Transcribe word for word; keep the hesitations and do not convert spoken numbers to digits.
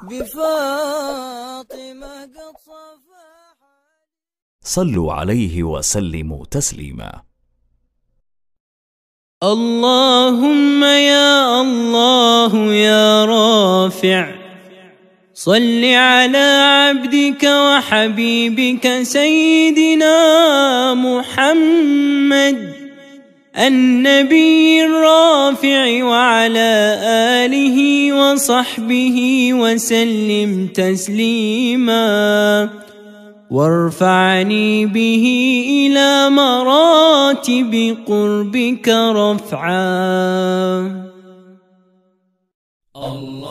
بفاطمة قد صفح. صلوا عليه وسلموا تسليما. اللهم يا الله يا رافع، صل على عبدك وحبيبك سيدنا محمد النبي الرافع وعلى آله وصحبه وسلم تسليما، وارفعني به إلى مراتب قربك رفعا. الله